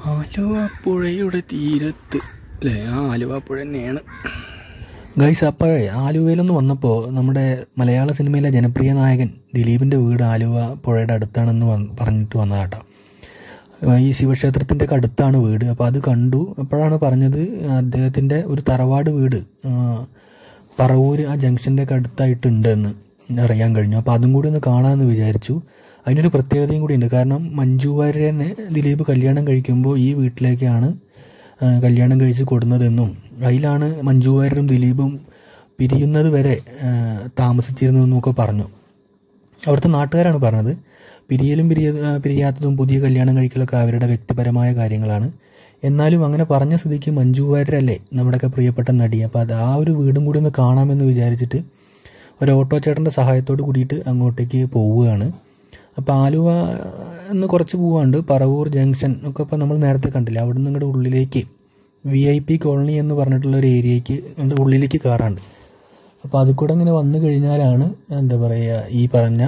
ആലുവ പുഴയുടെ തീരത്ത് അല്ലേ? ആലുവ പുഴ തന്നെയാണ് ഗൈസ്. അപ്പോഴേ ആലുവയിലൊന്ന് വന്നപ്പോൾ നമ്മുടെ മലയാള സിനിമയിലെ ജനപ്രിയ നായകൻ ദിലീപിൻ്റെ വീട് ആലുവ പുഴയുടെ അടുത്താണെന്ന് പറഞ്ഞിട്ട് വന്നതാട്ടോ. ഈ ശിവക്ഷേത്രത്തിൻ്റെ ഒക്കെ അടുത്താണ് വീട്. അപ്പോൾ അത് കണ്ടു. അപ്പോഴാണ് പറഞ്ഞത് അദ്ദേഹത്തിൻ്റെ ഒരു തറവാട് വീട് പറവൂര് ആ ജംഗ്ഷൻ്റെ ഒക്കെ അടുത്തായിട്ടുണ്ട് എന്ന് അറിയാൻ കഴിഞ്ഞു. അപ്പോൾ അതും കൂടി ഒന്ന് കാണാമെന്ന് വിചാരിച്ചു. അതിനൊരു പ്രത്യേകതയും കൂടി ഉണ്ട്. കാരണം മഞ്ജു വാര്യരെ ദിലീപ് കല്യാണം കഴിക്കുമ്പോൾ ഈ വീട്ടിലേക്കാണ് കല്യാണം കഴിച്ച് കൊടുന്നതെന്നും അതിലാണ് മഞ്ജു വാര്യരും ദിലീപും പിരിയുന്നത് വരെ താമസിച്ചിരുന്നതെന്നൊക്കെ പറഞ്ഞു. അവിടുത്തെ നാട്ടുകാരാണ് പറഞ്ഞത്. പിരിയാത്തതും പുതിയ കല്യാണം കഴിക്കലൊക്കെ അവരുടെ വ്യക്തിപരമായ കാര്യങ്ങളാണ്. എന്നാലും അങ്ങനെ പറഞ്ഞ സ്ഥിതിക്ക് മഞ്ജു വാര്യരല്ലേ നമ്മുടെയൊക്കെ പ്രിയപ്പെട്ട നടി. അപ്പോൾ അത് ആ ഒരു വീടും കൂടി ഒന്ന് കാണാമെന്ന് വിചാരിച്ചിട്ട് ഒരു ഓട്ടോ ചേട്ടൻ്റെ സഹായത്തോട് കൂടിയിട്ട് അങ്ങോട്ടേക്ക് പോവുകയാണ്. അപ്പോൾ ആലുവ എന്ന് കുറച്ച് പോവാണ്ട് പറവൂർ ജംഗ്ഷൻ ഒക്കെ ഇപ്പോൾ നമ്മൾ നേരത്തെ കണ്ടില്ല. അവിടെ നിന്ന് ഇങ്ങോട്ട് ഉള്ളിലേക്ക് VIP കോളനി എന്ന് പറഞ്ഞിട്ടുള്ള ഒരു ഏരിയയ്ക്ക് ഉള്ളിലേക്ക് കയറാണ്ട്. അപ്പോൾ അതിൽ കൂടെ ഇങ്ങനെ വന്നു കഴിഞ്ഞാലാണ് എന്താ പറയുക ഈ പറഞ്ഞ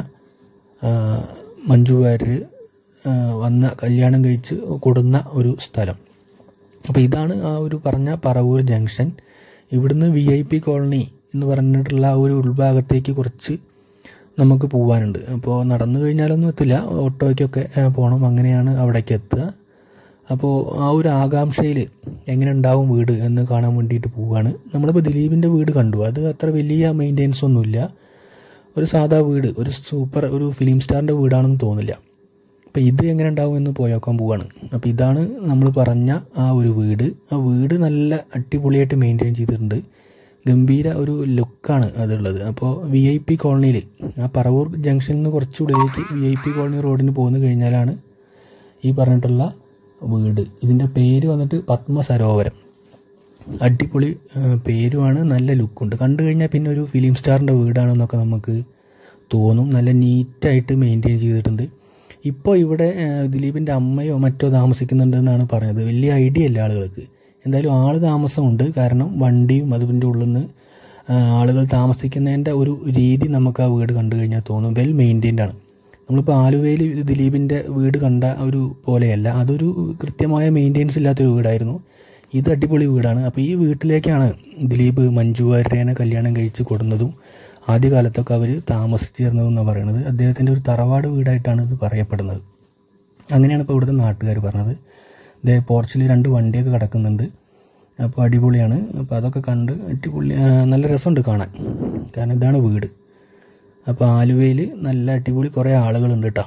മഞ്ജു വാര്യർ വന്ന കല്യാണം കഴിച്ച് കൊടുന്ന ഒരു സ്ഥലം. അപ്പോൾ ഇതാണ് ആ ഒരു പറഞ്ഞ പറവൂർ ജംഗ്ഷൻ. ഇവിടുന്ന് VIP കോളനി എന്ന് പറഞ്ഞിട്ടുള്ള ആ ഒരു ഉൾഭാഗത്തേക്ക് കുറച്ച് നമുക്ക് പോകാനുണ്ട്. അപ്പോൾ നടന്നു കഴിഞ്ഞാലൊന്നും എത്തില്ല, ഓട്ടോയ്ക്കൊക്കെ പോകണം. അങ്ങനെയാണ് അവിടേക്ക് എത്തുക. അപ്പോൾ ആ ഒരു ആകാംക്ഷയിൽ എങ്ങനെ ഉണ്ടാവും വീട് എന്ന് കാണാൻ വേണ്ടിയിട്ട് പോവുകയാണ്. നമ്മളിപ്പോൾ ദിലീപിൻ്റെ വീട് കണ്ടു. അത് അത്ര വലിയ മെയിൻ്റെനൻസ് ഒന്നുമില്ല. ഒരു സാധാ വീട്, ഒരു സൂപ്പർ ഒരു ഫിലിം സ്റ്റാറിൻ്റെ വീടാണെന്ന് തോന്നില്ല. അപ്പോൾ ഇത് എങ്ങനെ ഉണ്ടാവും എന്ന് പോയേക്കാൻ പോവുകയാണ്. അപ്പോൾ ഇതാണ് നമ്മൾ പറഞ്ഞ ആ ഒരു വീട്. ആ വീട് നല്ല അടിപൊളിയായിട്ട് മെയിൻറ്റെയിൻ ചെയ്തിട്ടുണ്ട്. ഗംഭീര ഒരു ലുക്കാണ് അതുള്ളത്. അപ്പോൾ VIP കോളനിയിൽ ആ പറവൂർ ജംഗ്ഷനിൽ നിന്ന് കുറച്ചുള്ളിലേക്ക് VIP കോളനി റോഡിന് പോന്നു കഴിഞ്ഞാലാണ് ഈ പറഞ്ഞിട്ടുള്ള വീട്. ഇതിൻ്റെ പേര് വന്നിട്ട് പത്മസരോവരം. അടിപൊളി പേരുമാണ്, നല്ല ലുക്കുണ്ട്. കണ്ടു കഴിഞ്ഞാൽ പിന്നെ ഒരു ഫിലിം സ്റ്റാറിൻ്റെ വീടാണെന്നൊക്കെ നമുക്ക് തോന്നും. നല്ല നീറ്റായിട്ട് മെയിൻറ്റെയിൻ ചെയ്തിട്ടുണ്ട്. ഇപ്പോൾ ഇവിടെ ദിലീപിൻ്റെ അമ്മയോ മറ്റോ താമസിക്കുന്നുണ്ടെന്നാണ് പറഞ്ഞത്. വലിയ ഐഡിയ ഇല്ല ആളുകൾക്ക്. എന്തായാലും ആൾ താമസമുണ്ട്. കാരണം വണ്ടിയും അതിൻ്റെ ഉള്ളിൽ നിന്ന് ആളുകൾ താമസിക്കുന്നതിൻ്റെ ഒരു രീതി നമുക്ക് ആ വീട് കണ്ടു കഴിഞ്ഞാൽ തോന്നും. വെൽ മെയിൻറ്റെയിൻഡ് ആണ്. നമ്മളിപ്പോൾ ആലുവയിൽ ദിലീപിൻ്റെ വീട് കണ്ട ഒരു പോലെയല്ല. അതൊരു കൃത്യമായ മെയിൻ്റെനൻസ് ഇല്ലാത്തൊരു വീടായിരുന്നു. ഇത് അടിപൊളി വീടാണ്. അപ്പോൾ ഈ വീട്ടിലേക്കാണ് ദിലീപ് മഞ്ജു വാര്യരെ കല്യാണം കഴിച്ച് കൊടുന്നതും ആദ്യകാലത്തൊക്കെ അവർ താമസിച്ചിരുന്നതെന്നാണ് പറയുന്നത്. അദ്ദേഹത്തിൻ്റെ ഒരു തറവാട് വീടായിട്ടാണ് ഇത് പറയപ്പെടുന്നത്. അങ്ങനെയാണ് ഇപ്പോൾ ഇവിടുത്തെ നാട്ടുകാർ പറഞ്ഞത്. ഇതേ പോർച്ചിൽ 2 വണ്ടിയൊക്കെ കിടക്കുന്നുണ്ട്. അപ്പോൾ അടിപൊളിയാണ്. അപ്പോൾ അതൊക്കെ കണ്ട് അടിപൊളി നല്ല രസമുണ്ട് കാണാൻ. കാരണം ഇതാണ് വീട്. അപ്പോൾ ആലുവയിൽ നല്ല അടിപൊളി കുറേ ആളുകളുണ്ട് കേട്ടോ.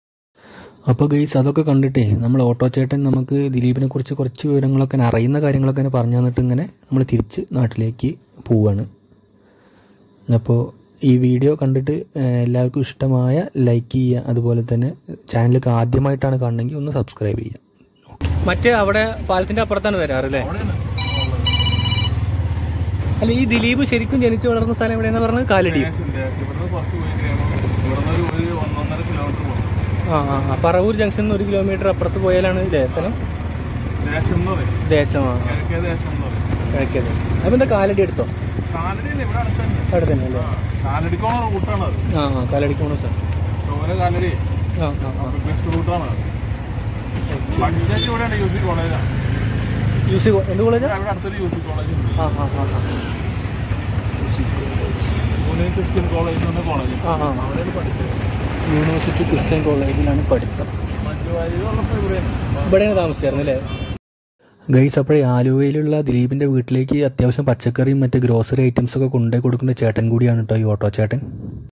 അപ്പോൾ ഗൈസ് അതൊക്കെ കണ്ടിട്ടേ നമ്മൾ ഓട്ടോ ചേട്ടൻ നമുക്ക് ദിലീപിനെ കുറിച്ച് കുറച്ച് വിവരങ്ങളൊക്കെ അറിയുന്ന കാര്യങ്ങളൊക്കെ പറഞ്ഞു തന്നിട്ട് ഇങ്ങനെ നമ്മൾ തിരിച്ച് നാട്ടിലേക്ക് പോവുകയാണ്. അപ്പോൾ ഈ വീഡിയോ കണ്ടിട്ട് എല്ലാവർക്കും ഇഷ്ടമായ ലൈക്ക് ചെയ്യുക. അതുപോലെ തന്നെ ചാനലൊക്കെ ആദ്യമായിട്ടാണ് കാണണമെങ്കിൽ ഒന്ന് സബ്സ്ക്രൈബ് ചെയ്യുക. മറ്റേ അവിടെ പാലത്തിന്റെ അപ്പുറത്താണ് വരാറല്ലേ? അല്ല, ഈ ദിലീപ് ശരിക്കും ജനിച്ചു വളർന്ന സ്ഥലം എവിടെയെന്ന് പറഞ്ഞത് കാലടി. പറവൂർ ജംഗ്ഷൻ 1 കിലോമീറ്റർ അപ്പുറത്ത് പോയാലാണ് സ്ഥലം ദേശമാണ്. കിഴക്കേ ദേശം. അപ്പൊ എന്താ കാലടി എടുത്തോ? അവിടെ തന്നെ അല്ലേ? കാലടി പോണ സ്ഥലം. എന്ത് കോളേജാ? യൂണിവേഴ്സിറ്റി ക്രിസ്ത്യൻ കോളേജിലാണ് പഠിത്തം. ഇവിടെയാണ് താമസിച്ചായിരുന്നു അല്ലേ ഗൈസ്? അപ്പോഴേ ആലുവയിലുള്ള ദിലീപിൻ്റെ വീട്ടിലേക്ക് അത്യാവശ്യം പച്ചക്കറിയും മറ്റ് ഗ്രോസറി ഐറ്റംസൊക്കെ കൊണ്ടുപോയി കൊടുക്കുന്ന ചേട്ടൻ കൂടിയാണ് കേട്ടോ ഈ ഓട്ടോ ചേട്ടൻ.